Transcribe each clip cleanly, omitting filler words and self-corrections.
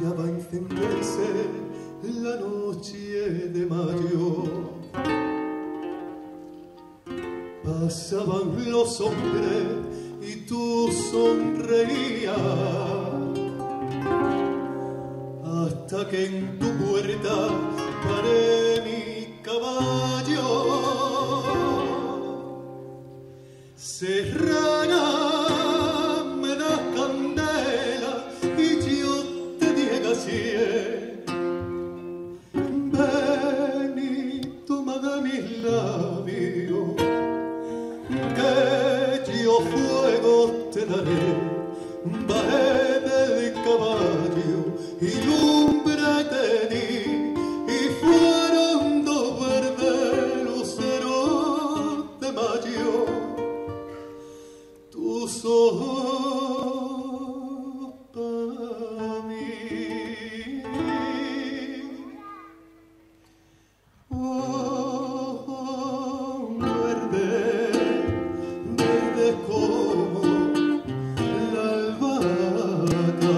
ya va a encenderse la noche de mayo. Pasaban los hombres y tú sonreías, hasta que en tu puerta paré mi caballo. Serrana, me das candela y yo te diga así. Ven y toma de mis labios, que yo fuego te daré. Bajé del caballo y lumbre te di, y fueron dos verdes luceros de mayo. Tus ojos para mí. Oh, verde, verde como la albahaca,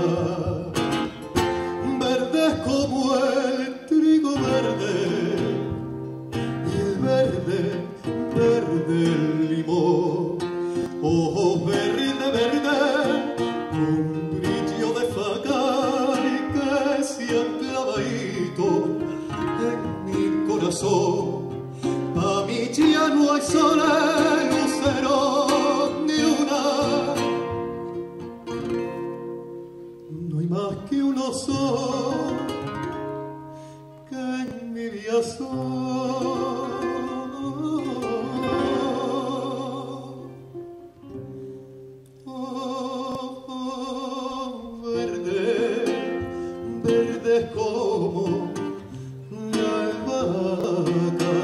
verde como el trigo verde, y el verde, verde el limón. Ojos verde, verde, con brillo de faca y que se han clavadito en mi corazón. Pa' mí ya no hay sol, lucero ni luna, no hay más que uno sol que en mi vida sol. Verde como la albahaca,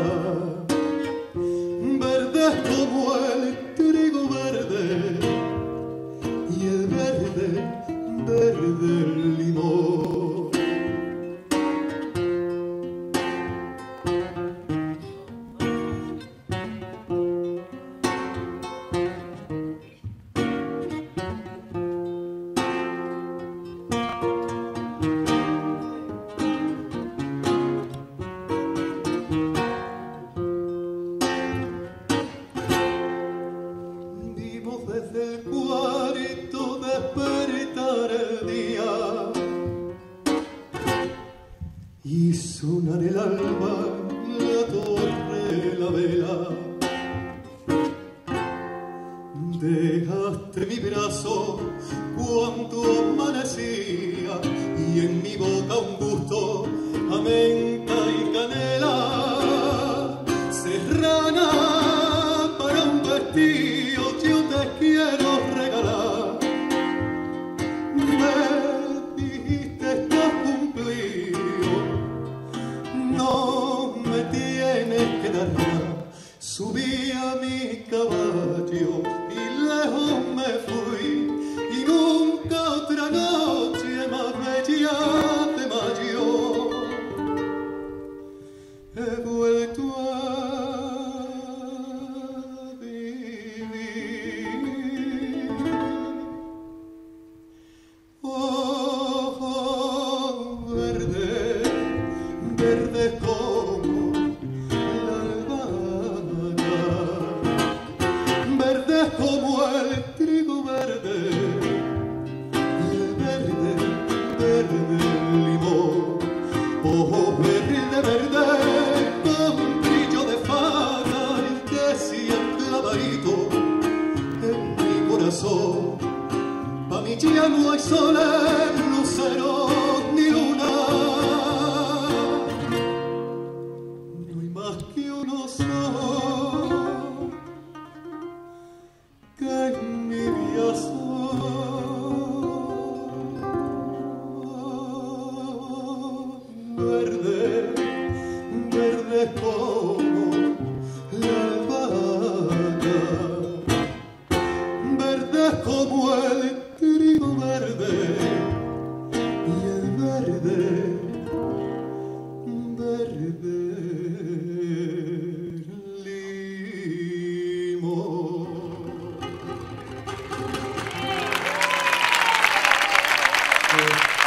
verde como el trigo verde, y el verde, verde el limón. Desde el cuarto despertar el día y sonar el alba, la torre, la vela. Dejaste mi brazo cuando amanecía y en mi boca un gusto a menta y canela. Serrana, para un vestido yo te quiero regalar. Me dijiste estás cumplido, no me tienes que dar nada. Subí a mi caballo y lejos me fui, y nunca otra noche más bella de mayo he vuelto a verde como la albahaca, verde como el trigo verde, y el verde, verde el limón. Ojo verde, verde, con brillo de faca y que se han clavadito en mi corazón. Pa' mí ya no hay sol, lucero ni luna, no hay más que uno sol que en mi vida sol. Verde, verde como la albahaca, verde como el trigo verde, y el verde, verde limón.